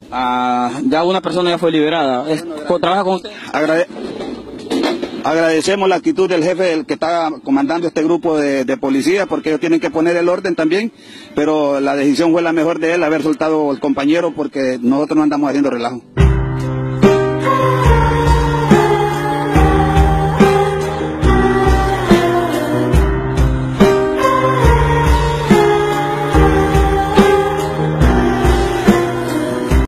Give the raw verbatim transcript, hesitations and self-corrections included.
Ah, ya una persona ya fue liberada. Es, ¿Trabaja con usted? Agrade Agradecemos la actitud del jefe, el que está comandando este grupo de, de policías, porque ellos tienen que poner el orden también, pero la decisión fue la mejor de él, haber soltado al compañero, porque nosotros no andamos haciendo relajo.